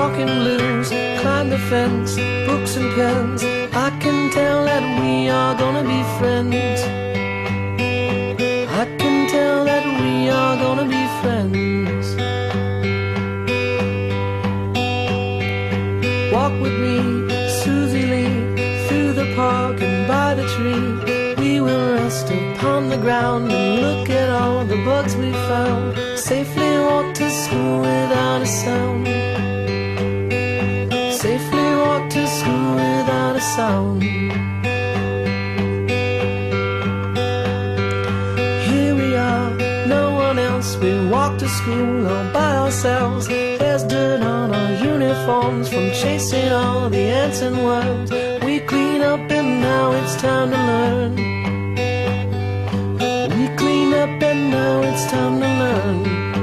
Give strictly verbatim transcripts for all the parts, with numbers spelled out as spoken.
talking blues, climb the fence, books and pens. I can tell that we are gonna be friends. I can tell that we are gonna be friends. Walk with me, Susie Lee, through the park and by the tree. We will rest upon the ground and look at all the bugs we found. Safely walk to school without a sound. Safely walk to school without a sound. Here we are, no one else. We walk to school all by ourselves. There's dirt on our uniforms from chasing all the ants and worms. We clean up and now it's time to learn. We clean up and now it's time to learn.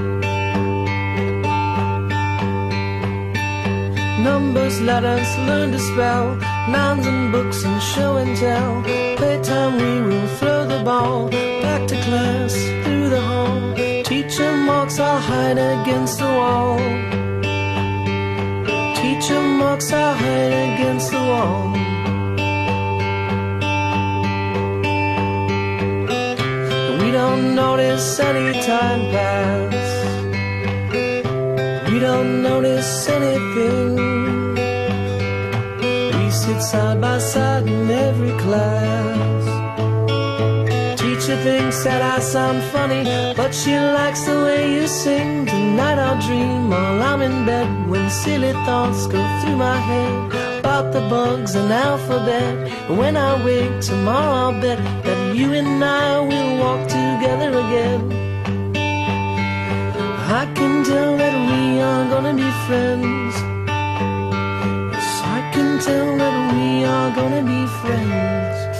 Numbers, letters, learn to spell, nouns and books and show and tell. Playtime we will throw the ball, back to class, through the hall. Teacher marks our hide against the wall. Teacher marks our hide against the wall. We don't notice any time pass. We don't notice anything. We sit side by side in every class. Teacher thinks that I sound funny, but she likes the way you sing. Tonight I'll dream while I'm in bed, when silly thoughts go through my head about the bugs and alphabet. And when I wake tomorrow, I'll bet that you and I will walk together again. I can tell that we are gonna be friends. Yes, I can tell that we are gonna be friends.